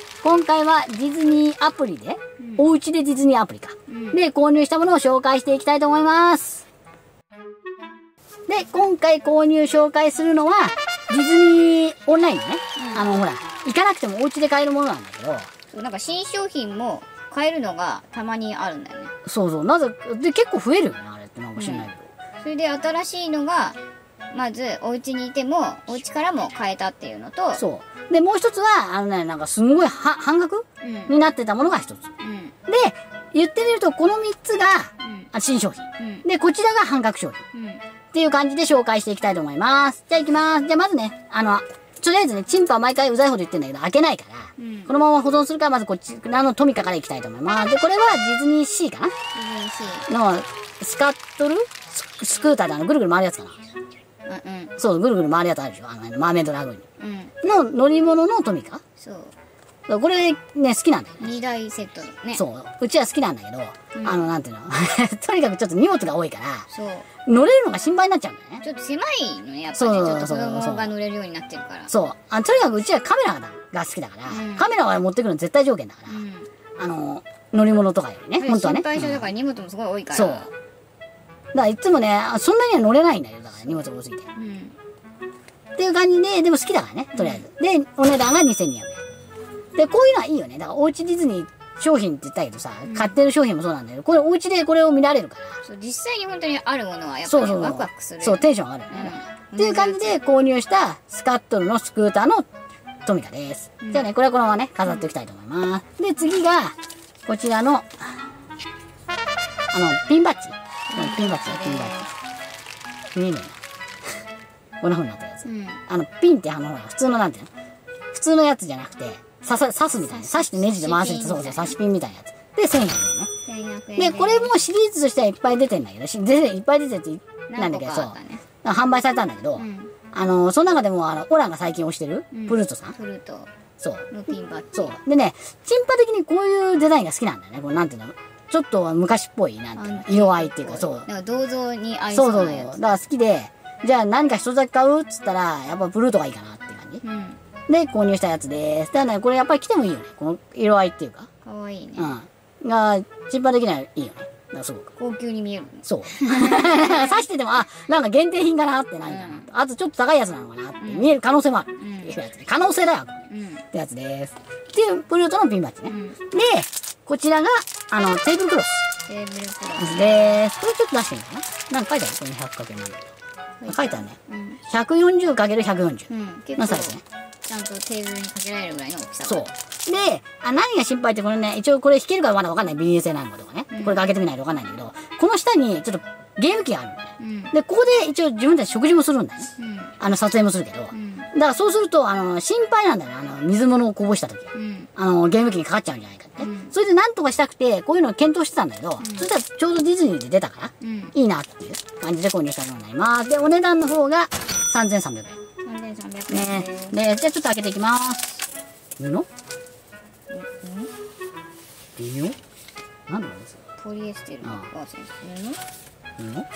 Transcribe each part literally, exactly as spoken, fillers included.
今回はディズニーアプリで、うん、おうちでディズニーアプリか、うん、で購入したものを紹介していきたいと思います。で、今回購入紹介するのは、ディズニーオンラインのね、うん、あの、ほら、行かなくてもお家で買えるものなんだけど、 そうなんか新商品も買えるのがたまにあるんだよね。 そうそう。なぜ、で、結構増えるよね、あれってなんか知らないけど。 うん、それで新しいのが、まず、お家にいても、お家からも買えたっていうのと、 そう。で、もう一つは、あのね、なんかすんごいは半額、うん、になってたものが一つ。うん、で、言ってみると、この三つが、うん、新商品、うん。で、こちらが半額商品。うん、っていう感じで紹介していきたいと思います。じゃあ行きます。じゃあまずね、あの、とりあえずね、チンパは毎回うざいほど言ってんだけど、開けないから、うん、このまま保存するから、まずこっち、あの、トミカから行きたいと思います。で、これはディズニーシーかな、ディズニーシーの、スカットルス、スクーターであの、ぐるぐる回るやつかな。うんうん、そう、ぐるぐる回るやつあるでしょ、あの、マーメイドラグーン、うん、の乗り物のトミカ。そう。これね、好きなんだよね。 にだいセットね。 そう。うちは好きなんだけど、うん、あの、なんていうのとにかくちょっと荷物が多いから、そう。乗れるのが心配になっちゃうんだよね。 ちょっと狭いのね、やっぱり、ね。ちょっと子供が乗れるようになってるから。 そう。あとにかくうちはカメラが好きだから、うん、カメラを持ってくるの絶対条件だから、うん、あの、乗り物とかよりね、本当はね。 心配性だから荷物もすごい多いから。 そう。だからいつもね、そんなには乗れないんだよ、だから荷物が多すぎて。うん、っていう感じで、でも好きだからね、とりあえず。で、お値段がにせんにひゃくえん。で、こういうのはいいよね。だからおうちディズニー商品って言ったけどさ、うん、買ってる商品もそうなんだけど、これお家でこれを見られるから。 そう、実際に本当にあるものはやっぱりワクワクする。 そう、テンション上がるよね。うん、っていう感じで購入したスカットルのスクーターのトミカです。うん、じゃあね、これはこのままね、飾っておきたいと思います。うん、で、次が、こちらの、あの、ピンバッジ。ピンバッジだ、ピンバッジ。見えねえな。こんな風になったやつ。うん、あの、ピンってあの、普通のなんていうの普通のやつじゃなくて、刺さ、刺すみたいな。刺してネジで回すって、そうそう、刺しピンみたいなやつ。で、せんひゃくえんね。せんひゃくえんで。で、これもシリーズとしてはいっぱい出てんだけど、し出ていっぱい出てるってなんだけど、そう。販売されたんだけど、うん、あの、その中でも、あの、オランが最近推してる、うん、プルートさん。プルート。そう。のピンバッジ。そう。でね、チンパ的にこういうデザインが好きなんだよね。これなんていうのちょっと昔っぽい、なんていうの色合いっていうか、そう。 なんか銅像に合いそうなやつ。そうそうそう。だから好きで、じゃあ何か一つだけ買うっつったら、やっぱプルートがいいかなっていう感じ。うん。で、購入したやつです。だからね、これやっぱり着てもいいよね。この色合いっていうか。 かわいいね。 うん。が、チンパ的にはいいよね。だからすごく。 高級に見える。 そう。刺してても、あ、なんか限定品かなってないかな。うん、あとちょっと高いやつなのかなって見える可能性もある。うん、っていうやつ。可能性だよ。うん。ってやつです。っていうプルートのピンバッジね。うん、で、こちらが、あの、テーブルクロス。テーブルクロス。で、これちょっと出してみるかな。なんか書いてあるこれ ひゃくかける なんだけど。書いてあるね。うん、ひゃくよんじゅうかけるひゃくよんじゅう。うん。のサイズね。 ちゃんとテーブルにかけられるぐらいの大きさ。 そう。で、あ、何が心配ってこれね、一応これ弾けるかまだわかんない。ビニール製なのかとかね。うん、これ開けてみないとわかんないんだけど、この下にちょっとゲーム機があるのね。うん、で、ここで一応自分たち食事もするんだよね。うん、あの、撮影もするけど。うん、だからそうすると、あの、心配なんだよね。あの、水物をこぼした時。うん、あの、ゲーム機にかかっちゃうんじゃないかって。うん、それで何とかしたくて、こういうのを検討してたんだけど、うん、そしたらちょうどディズニーで出たから、うん、いいなっていう感じで購入したものになります。で、お値段の方がさんぜんさんびゃくえん。さんぜんさんびゃくえんね。で、じゃあちょっと開けていきます。布？布？微妙？なんだろうですか？ ポリエステルのパーセント。布？布？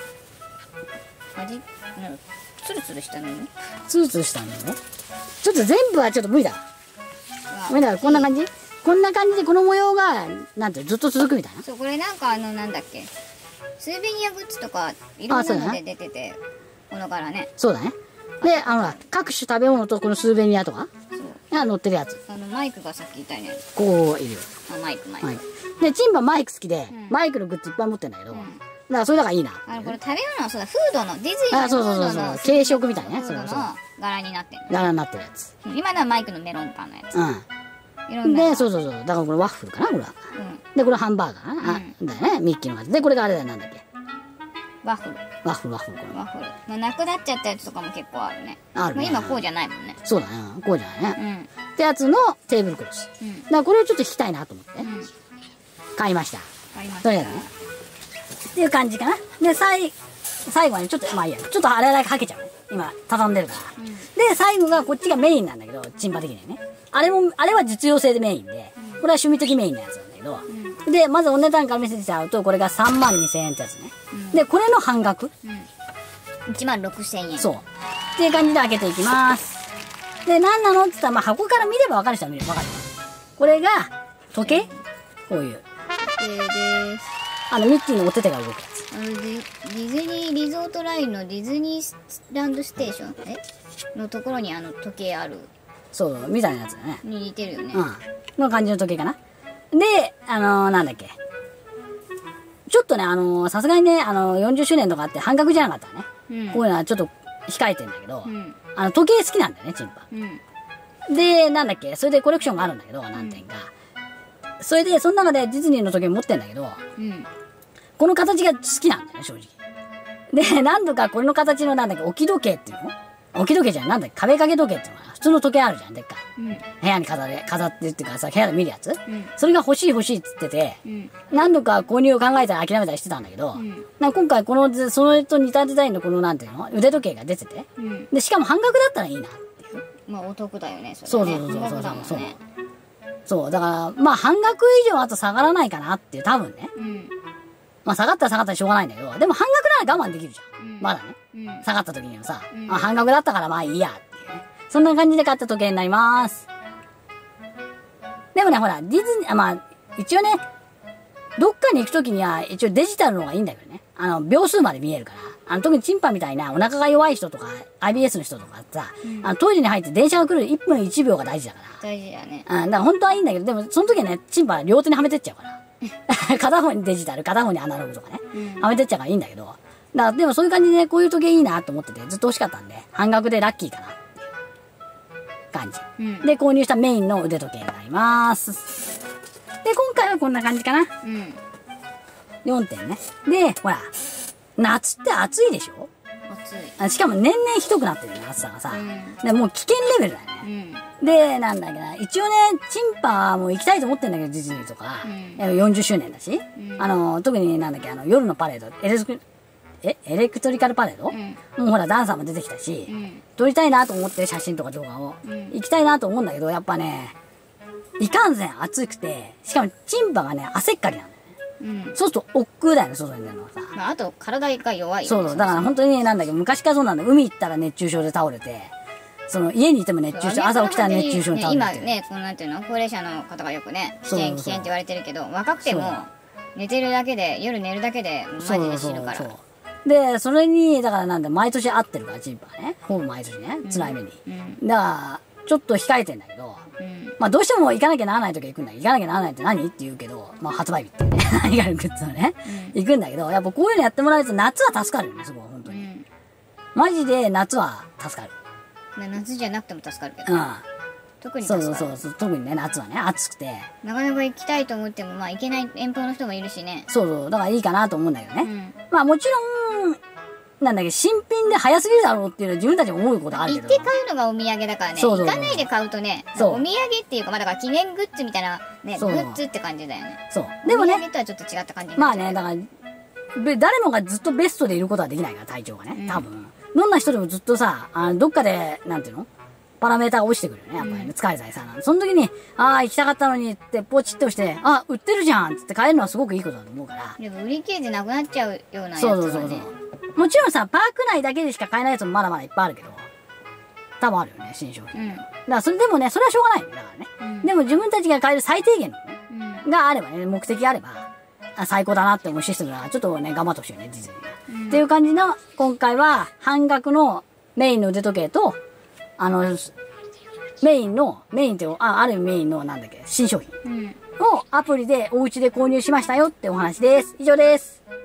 味？なんかツルツルした布？ ツルツルした布？ちょっと全部はちょっと無理だ。無理だ。こんな感じ？こんな感じでこの模様がなんてずっと続くみたいな。 そう、これなんかあのなんだっけ？スーベニアグッズとかいろんなので出てて、この柄ね。 そうだね。で、あの、各種食べ物とこのスーベニアとかが載ってるやつ。 あの、マイクがさっき言ったよね。 こういるよ。 あ、マイク、マイク。マイクで、チンパマイク好きで、うん、マイクのグッズいっぱい持ってんだけど、うん、だからそれだからいいな。 あの、これ食べ物、そうだ、フードの、ディズニーのフードの。 そうそうそうそう。軽食みたいなね。 それの柄になってる。 柄になってるやつ。 今のはマイクのメロンパンのやつ。うん。 いろんな。で、そうそうそう。だからこれワッフルかなこれは。うん。で、これハンバーガーかな、うん、だよね。ミッキーのやつ。で、これがあれだよ、なんだっけ。 ワッフル。 ワッフル、ワッフル、これ。 ワッフル。まあ、なくなっちゃったやつとかも結構あるね。あるね。まあ、今こうじゃないもんね。 そうだね。こうじゃないね。うん。ってやつのテーブルクロス。うん。だからこれをちょっと引きたいなと思って。うん。買いました。買いました。とりあえずね。っていう感じかな。で、最、最後はね、ちょっと、まあいいや。ちょっとあれだけかけちゃうね。今、畳んでるから。うん。で、最後がこっちがメインなんだけど、チンパ的にはね。あれも、あれは実用性でメインで、うん、これは趣味的メインのやつなんだけど、うん、で、まずお値段から見せてちゃうと、これがさんまんにせんえんってやつね。うん、で、これの半額、 うん、いちまんろくせんえん。 そう。っていう感じで開けていきます。で、何なのって言ったら、まあ箱から見ればわかる人は見ればわかる。 これが、時計こういう。 時計です。 あの、ミッキーのお手手が動くやつ。 あのディ、ディズニーリゾートラインのディズニーランドステーションえのところにあの時計ある。 そう、みたいなやつだね。 に似てるよね。 うん。の感じの時計かな。で、あのー、なんだっけ。ちょっとね、あのー、さすがにね、あのー、よんじゅっしゅうねんとかあって半額じゃなかったらね。うん、こういうのはちょっと控えてんだけど、うん、あの、時計好きなんだよね、チンパ。うん、で、なんだっけ、それでコレクションがあるんだけど、何点か。うん、それで、その中でディズニーの時計持ってんだけど、うん、この形が好きなんだよね、正直。で、何度かこれの形のなんだっけ、置き時計っていうの置き時計じゃん。なんだっけ、壁掛け時計っていうのは普通の時計あるじゃん、でっかい。うん、部屋に飾れ、飾ってるっていうかさ、部屋で見るやつ、うん、それが欲しい欲しいって言ってて、うん、何度か購入を考えたら諦めたりしてたんだけど、うん、なんか今回この、それと似たデザインのこのなんていうの腕時計が出てて、うん、で、しかも半額だったらいいなっていう。 まあお得だよね、それね。 そうそうそうそうそうそう。そう、だから、まあ半額以上あと下がらないかなっていう、多分ね。うん、まあ下がったら下がったらしょうがないんだけど、でも半額なら我慢できるじゃん。うん、まだね、うん。下がった時にはさ、うん、あ、半額だったからまあいいやっていうね。そんな感じで買った時計になります。でもね、ほら、ディズニー、あ、まあ、一応ね、どっかに行く時には一応デジタルの方がいいんだけどね。あの、秒数まで見えるから。あの、特にチンパみたいなお腹が弱い人とか、アイビーエス の人とかさ、うん、あのトイレに入って電車が来るいっぷんいちびょうが大事だから。 大事だね。 うん、だから本当はいいんだけど、でもその時はね、チンパは両手にはめてっちゃうから。片方にデジタル、片方にアナログとかね。うん、はめてっちゃうからいいんだけど。だからでもそういう感じでね、こういう時計いいなと思ってて、ずっと欲しかったんで、半額でラッキーかなっていう感じ。うん、で、購入したメインの腕時計になります。で、今回はこんな感じかな。うん、よんてんね。で、ほら、夏って暑いでしょ？暑い。しかも年々ひどくなってるよね、暑さがさ。うん、でもう危険レベルだよね。うん、で、なんだっけな、一応ね、チンパも行きたいと思ってんだけど、ディズニーとか。うん、よんじゅっしゅうねんだし。うん、あの、特になんだっけ、あの、夜のパレード、エレク、え、エレクトリカルパレード、うん、もうほら、ダンサーも出てきたし、うん、撮りたいなと思って写真とか動画を。うん、行きたいなと思うんだけど、やっぱね、いかんせん暑くて、しかもチンパがね、汗っかりなんだよね。うん、そうすると、億劫だよね、外に出るのはさ。 まあ、あと、体が弱いよね。 そうそう。だから本当になんだけど、昔からそうなんだよ。海行ったら熱中症で倒れて、その、家にいても熱中症、朝起きたら熱中症に倒れて。 ね、今ね、こうなんていうの、高齢者の方がよくね、危険、危険って言われてるけど、若くても、寝てるだけで、夜寝るだけで、マジで死ぬから。そうそうそう。 で、それに、だからなんだ、毎年会ってるから、チンパはね。ほぼ毎年ね、辛い目に。うん、だから、ちょっと控えてんだけど、うん、まあどうしても行かなきゃならない時は行くんだけど、行かなきゃならないって何って言うけど、まあ発売日ってね、何があるグッズをね、うん、行くんだけど、やっぱこういうのやってもらえると夏は助かるよね、すごい、本当に。うん、マジで夏は助かる。 夏じゃなくても助かるけど。うん。特に助かる。 そうそうそう、特にね、夏はね、暑くて。 なかなか行きたいと思っても、まあ行けない遠方の人もいるしね。 そうそう、だからいいかなと思うんだけどね。うん、まあもちろん、なんだっけ、新品で早すぎるだろうっていうのは自分たちも思うことあるけど。 行って買うのがお土産だからね。そうそうそう、行かないで買うとね、お土産っていうか、まあだから記念グッズみたいな、ね、グッズって感じだよね。そう。でもね。お土産とはちょっと違った感じ。 まあね、だから、誰もがずっとベストでいることはできないから、体調がね。多分。うん、どんな人でもずっとさ、あのどっかで、なんていうのパラメーターが落ちてくるよね、やっぱりね。うん、疲れたりさ。その時に、ああ、行きたかったのにってポチッと押して、あ、売ってるじゃんって買えるのはすごくいいことだと思うから。 でも売り切れてなくなっちゃうようなやつはね。そうそうそうそう。 もちろんさ、パーク内だけでしか買えないやつもまだまだいっぱいあるけど、多分あるよね、新商品。うん、だからそれでもね、それはしょうがないよね、だからね。うん、でも自分たちが買える最低限のね、うん、があればね、目的があれば、あ最高だなって思うシステムが、ちょっとね、頑張ってほしいよね、ディズニーが。うん、っていう感じの、今回は半額のメインの腕時計と、あの、メインの、メインっていう、あ、あるメインの、なんだっけ、新商品をアプリでお家で購入しましたよってお話です。以上です。